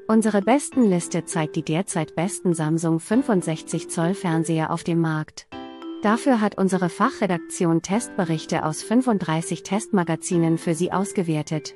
Unsere besten Liste zeigt die derzeit besten Samsung 65 Zoll Fernseher auf dem Markt. Dafür hat unsere Fachredaktion Testberichte aus 35 Testmagazinen für Sie ausgewertet.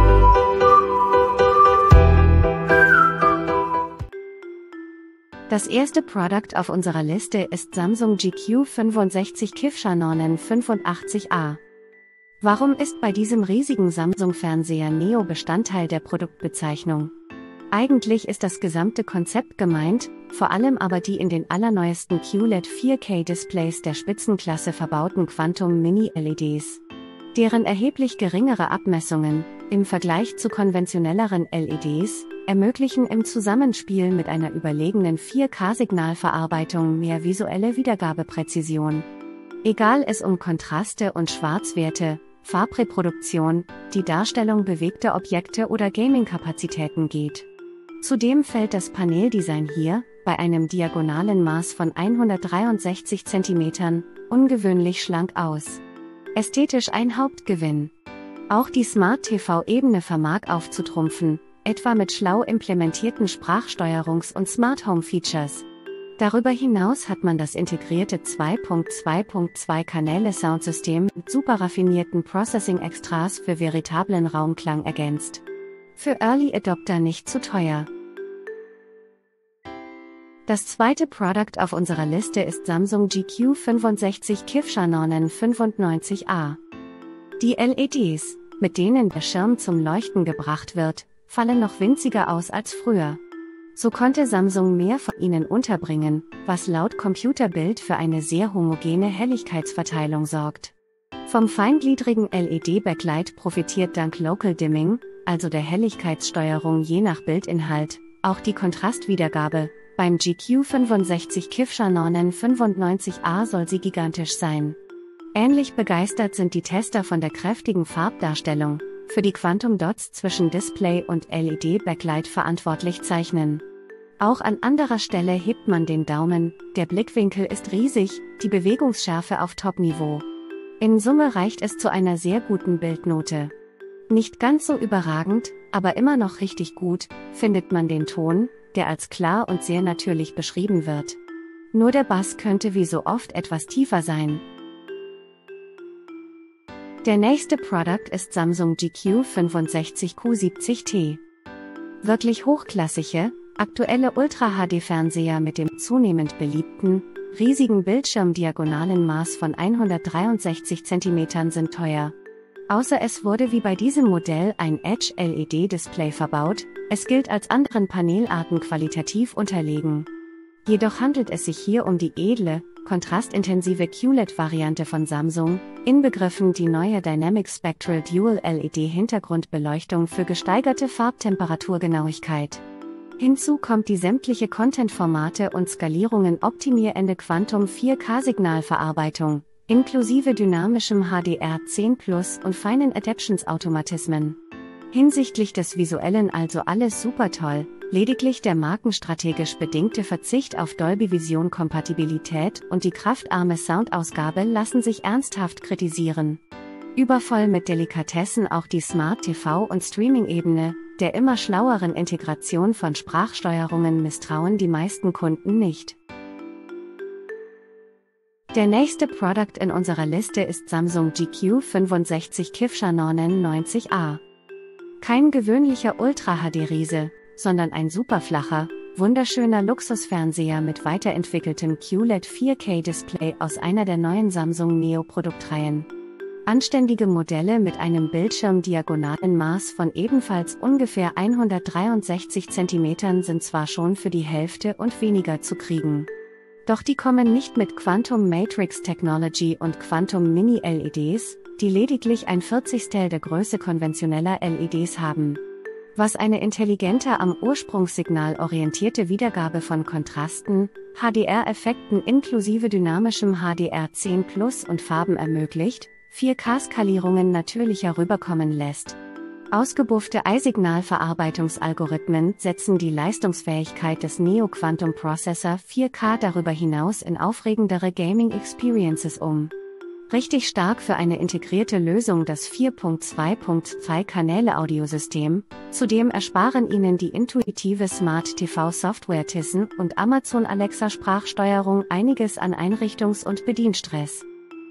Das erste Produkt auf unserer Liste ist Samsung GQ65 Kifchanonen 85A. Warum ist bei diesem riesigen Samsung-Fernseher Neo Bestandteil der Produktbezeichnung? Eigentlich ist das gesamte Konzept gemeint, vor allem aber die in den allerneuesten QLED 4K-Displays der Spitzenklasse verbauten Quantum Mini-LEDs. Deren erheblich geringere Abmessungen, im Vergleich zu konventionelleren LEDs, ermöglichen im Zusammenspiel mit einer überlegenen 4K-Signalverarbeitung mehr visuelle Wiedergabepräzision. Egal es um Kontraste und Schwarzwerte, Farbreproduktion, die Darstellung bewegter Objekte oder Gaming-Kapazitäten geht. Zudem fällt das Paneldesign hier, bei einem diagonalen Maß von 163 cm, ungewöhnlich schlank aus. Ästhetisch ein Hauptgewinn. Auch die Smart-TV-Ebene vermag aufzutrumpfen, etwa mit schlau implementierten Sprachsteuerungs- und Smart-Home-Features. Darüber hinaus hat man das integrierte 2.2.2-Kanäle-Soundsystem mit super raffinierten Processing-Extras für veritablen Raumklang ergänzt. Für Early Adopter nicht zu teuer. Das zweite Produkt auf unserer Liste ist Samsung GQ65 Kifchanonen 95A. Die LEDs, mit denen der Schirm zum Leuchten gebracht wird, fallen noch winziger aus als früher. So konnte Samsung mehr von ihnen unterbringen, was laut Computerbild für eine sehr homogene Helligkeitsverteilung sorgt. Vom feingliedrigen LED-Backlight profitiert dank Local Dimming, also der Helligkeitssteuerung je nach Bildinhalt, auch die Kontrastwiedergabe. Beim GQ65 Kifchanonen 95A soll sie gigantisch sein. Ähnlich begeistert sind die Tester von der kräftigen Farbdarstellung, für die Quantum Dots zwischen Display und LED-Backlight verantwortlich zeichnen. Auch an anderer Stelle hebt man den Daumen, der Blickwinkel ist riesig, die Bewegungsschärfe auf Top-Niveau. In Summe reicht es zu einer sehr guten Bildnote. Nicht ganz so überragend, aber immer noch richtig gut, findet man den Ton, der als klar und sehr natürlich beschrieben wird. Nur der Bass könnte wie so oft etwas tiefer sein. Der nächste Produkt ist Samsung GQ65Q70T. Wirklich hochklassige, aktuelle Ultra-HD-Fernseher mit dem zunehmend beliebten, riesigen bildschirmdiagonalen Maß von 163 cm sind teuer. Außer es wurde wie bei diesem Modell ein Edge-LED-Display verbaut, es gilt als anderen Panelarten qualitativ unterlegen. Jedoch handelt es sich hier um die edle, kontrastintensive QLED-Variante von Samsung, inbegriffen die neue Dynamic Spectral Dual LED-Hintergrundbeleuchtung für gesteigerte Farbtemperaturgenauigkeit. Hinzu kommt die sämtliche Content-Formate und Skalierungen optimierende Quantum 4K-Signalverarbeitung, inklusive dynamischem HDR10+ und feinen Adaptions-Automatismen. Hinsichtlich des Visuellen also alles super toll, lediglich der markenstrategisch bedingte Verzicht auf Dolby Vision-Kompatibilität und die kraftarme Soundausgabe lassen sich ernsthaft kritisieren. Übervoll mit Delikatessen auch die Smart-TV- und Streaming-Ebene, der immer schlaueren Integration von Sprachsteuerungen misstrauen die meisten Kunden nicht. Der nächste Produkt in unserer Liste ist Samsung GQ65 Kifchanonen 90A. Kein gewöhnlicher Ultra-HD-Riese, sondern ein superflacher, wunderschöner Luxusfernseher mit weiterentwickeltem QLED 4K-Display aus einer der neuen Samsung Neo-Produktreihen. Anständige Modelle mit einem bildschirmdiagonalen Maß von ebenfalls ungefähr 163 cm sind zwar schon für die Hälfte und weniger zu kriegen. Doch die kommen nicht mit Quantum Matrix Technology und Quantum Mini LEDs, die lediglich ein 40stel der Größe konventioneller LEDs haben. Was eine intelligenter am Ursprungssignal orientierte Wiedergabe von Kontrasten, HDR-Effekten inklusive dynamischem HDR10+ und Farben ermöglicht, 4K-Skalierungen natürlicher rüberkommen lässt. Ausgebuffte Eye-Signalverarbeitungsalgorithmen setzen die Leistungsfähigkeit des Neo Quantum Processor 4K darüber hinaus in aufregendere Gaming-Experiences um. Richtig stark für eine integrierte Lösung das 4.2.2 Kanäle-Audiosystem, zudem ersparen Ihnen die intuitive Smart TV Software Tizen und Amazon Alexa Sprachsteuerung einiges an Einrichtungs- und Bedienstress.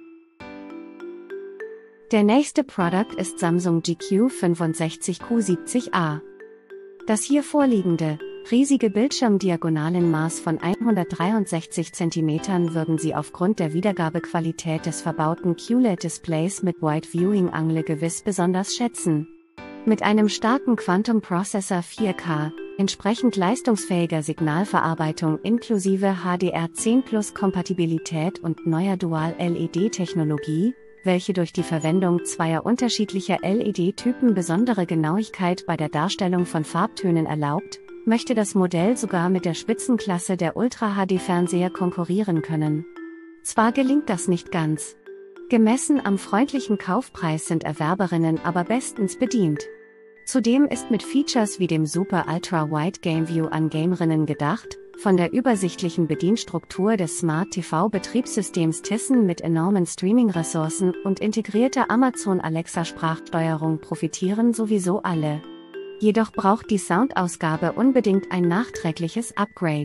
Der nächste Produkt ist Samsung GQ65Q70A. Das hier vorliegende, riesige Bildschirmdiagonalenmaß von 163 cm würden Sie aufgrund der Wiedergabequalität des verbauten QLED-Displays mit Wide Viewing Angle gewiss besonders schätzen. Mit einem starken Quantum Processor 4K, entsprechend leistungsfähiger Signalverarbeitung inklusive HDR10+ Kompatibilität und neuer Dual-LED-Technologie, welche durch die Verwendung zweier unterschiedlicher LED-Typen besondere Genauigkeit bei der Darstellung von Farbtönen erlaubt, möchte das Modell sogar mit der Spitzenklasse der Ultra-HD-Fernseher konkurrieren können. Zwar gelingt das nicht ganz. Gemessen am freundlichen Kaufpreis sind Erwerberinnen aber bestens bedient. Zudem ist mit Features wie dem Super Ultra Wide Game View an Gamerinnen gedacht, von der übersichtlichen Bedienstruktur des Smart TV Betriebssystems Tizen mit enormen Streaming-Ressourcen und integrierter Amazon Alexa Sprachsteuerung profitieren sowieso alle. Jedoch braucht die Soundausgabe unbedingt ein nachträgliches Upgrade.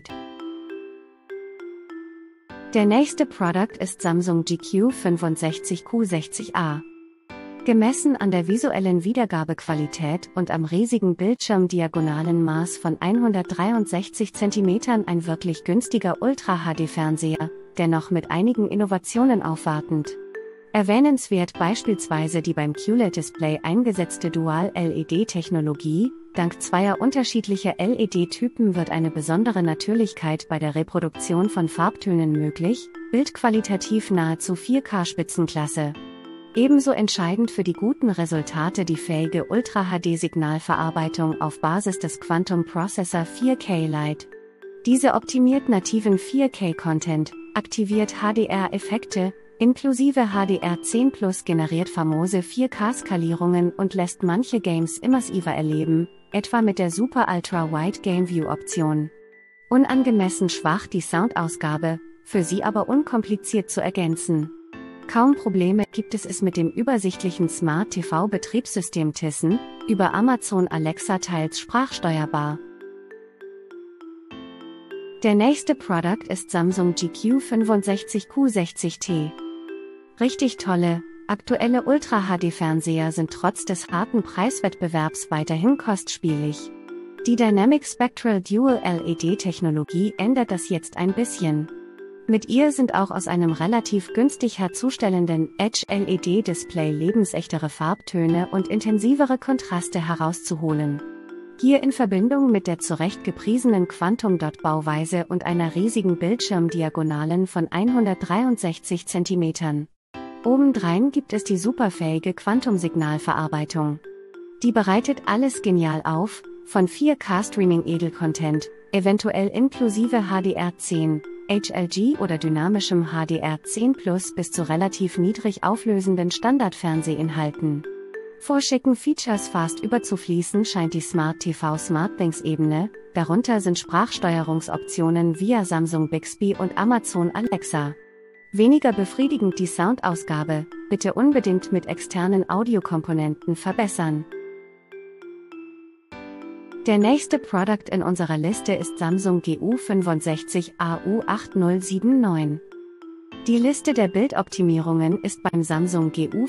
Der nächste Produkt ist Samsung GQ65Q60A. Gemessen an der visuellen Wiedergabequalität und am riesigen Bildschirmdiagonalenmaß von 163 cm ein wirklich günstiger Ultra-HD-Fernseher, dennoch mit einigen Innovationen aufwartend. Erwähnenswert beispielsweise die beim QLED-Display eingesetzte Dual-LED-Technologie. Dank zweier unterschiedlicher LED-Typen wird eine besondere Natürlichkeit bei der Reproduktion von Farbtönen möglich, bildqualitativ nahezu 4K-Spitzenklasse. Ebenso entscheidend für die guten Resultate die fähige Ultra-HD-Signalverarbeitung auf Basis des Quantum Processor 4K Lite. Diese optimiert nativen 4K-Content, aktiviert HDR-Effekte, inklusive HDR10+, generiert famose 4K-Skalierungen und lässt manche Games immersiver erleben, etwa mit der Super Ultra Wide Game View Option. Unangemessen schwach die Soundausgabe, für Sie aber unkompliziert zu ergänzen. Kaum Probleme gibt es mit dem übersichtlichen Smart TV Betriebssystem Tizen, über Amazon Alexa teils sprachsteuerbar. Der nächste Produkt ist Samsung GQ65Q60T. Richtig tolle, aktuelle Ultra-HD-Fernseher sind trotz des harten Preiswettbewerbs weiterhin kostspielig. Die Dynamic Spectral Dual LED-Technologie ändert das jetzt ein bisschen. Mit ihr sind auch aus einem relativ günstig herzustellenden Edge-LED-Display lebensechtere Farbtöne und intensivere Kontraste herauszuholen. Hier in Verbindung mit der zu Recht gepriesenen Quantum-Dot-Bauweise und einer riesigen Bildschirmdiagonalen von 163 cm. Obendrein gibt es die superfähige Quantum-Signalverarbeitung. Die bereitet alles genial auf, von 4K-Streaming-Edel-Content, eventuell inklusive HDR10, HLG oder dynamischem HDR10+ bis zu relativ niedrig auflösenden Standardfernsehinhalten. Vor schicken Features fast überzufließen scheint die Smart TV SmartThings-Ebene, darunter sind Sprachsteuerungsoptionen via Samsung Bixby und Amazon Alexa. Weniger befriedigend die Soundausgabe, bitte unbedingt mit externen Audiokomponenten verbessern. Der nächste Produkt in unserer Liste ist Samsung GU65AU8079. Die Liste der Bildoptimierungen ist beim Samsung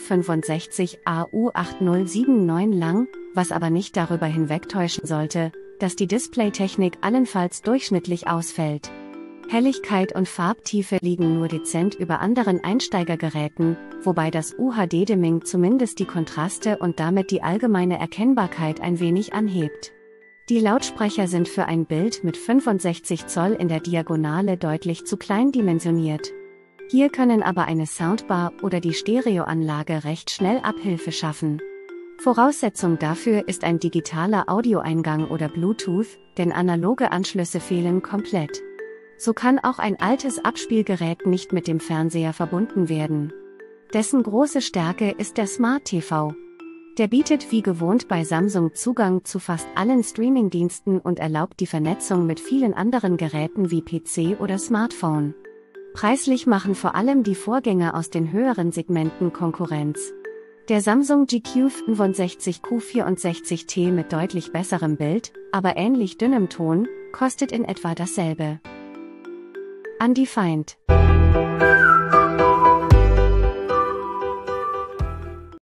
GU65AU8079 lang, was aber nicht darüber hinwegtäuschen sollte, dass die Displaytechnik allenfalls durchschnittlich ausfällt. Helligkeit und Farbtiefe liegen nur dezent über anderen Einsteigergeräten, wobei das UHD-Dimming zumindest die Kontraste und damit die allgemeine Erkennbarkeit ein wenig anhebt. Die Lautsprecher sind für ein Bild mit 65 Zoll in der Diagonale deutlich zu klein dimensioniert. Hier können aber eine Soundbar oder die Stereoanlage recht schnell Abhilfe schaffen. Voraussetzung dafür ist ein digitaler Audioeingang oder Bluetooth, denn analoge Anschlüsse fehlen komplett. So kann auch ein altes Abspielgerät nicht mit dem Fernseher verbunden werden. Dessen große Stärke ist der Smart TV. Der bietet wie gewohnt bei Samsung Zugang zu fast allen Streamingdiensten und erlaubt die Vernetzung mit vielen anderen Geräten wie PC oder Smartphone. Preislich machen vor allem die Vorgänger aus den höheren Segmenten Konkurrenz. Der Samsung GQ65Q64T mit deutlich besserem Bild, aber ähnlich dünnem Ton, kostet in etwa dasselbe. Undefined.